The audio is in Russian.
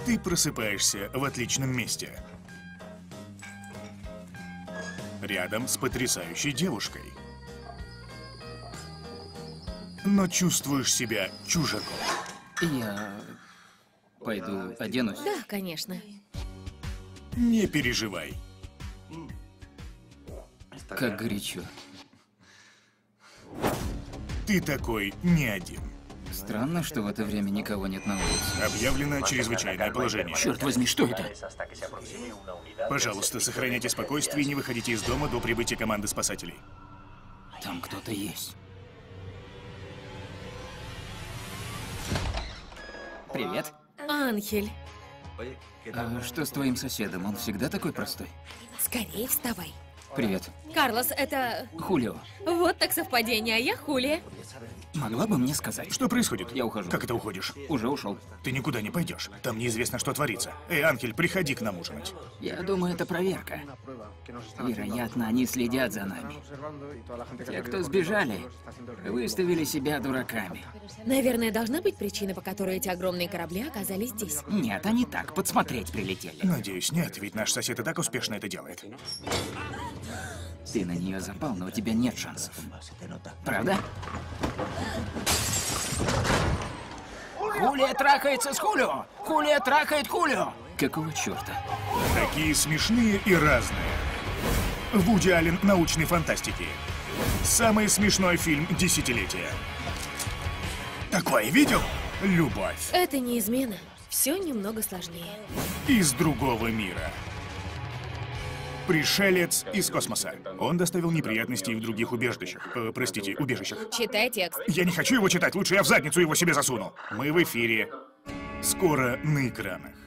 Ты просыпаешься в отличном месте. Рядом с потрясающей девушкой. Но чувствуешь себя чужаком. Я пойду оденусь. Да, конечно. Не переживай. Как горячо. Ты такой не один. Странно, что в это время никого нет на улице. Объявлено чрезвычайное положение. Черт возьми, что это? Пожалуйста, сохраняйте спокойствие и не выходите из дома до прибытия команды спасателей. Там кто-то есть. Привет. Анхель, А что с твоим соседом? Он всегда такой простой? скорее вставай. Привет. Карлос, это... Хулио. Вот так совпадение, а я Хулия. Могла бы мне сказать? Что происходит? Я ухожу. Как это уходишь? Уже ушел. Ты никуда не пойдешь. Там неизвестно, что творится. Эй, Анхель, приходи к нам ужинать. Я думаю, это проверка. Вероятно, они следят за нами. Те, кто сбежали, выставили себя дураками. Наверное, должна быть причина, по которой эти огромные корабли оказались здесь. Нет, они так, подсмотреть прилетели. Надеюсь, нет, ведь наш сосед и так успешно это делает. Ты на нее запал, но у тебя нет шансов. Правда? Хулия трахается с Хулио! Хулия трахает Хулио! Какого черта? Такие смешные и разные. Вуди Аллен научной фантастики. Самый смешной фильм десятилетия. Такое видел? Любовь. Это не измена. Все немного сложнее. Из другого мира. Пришелец из космоса. Он доставил неприятности и в других убежищах. Простите, убежищах. Читай текст. Я не хочу его читать, лучше я в задницу его себе засуну. Мы в эфире. Скоро на экранах.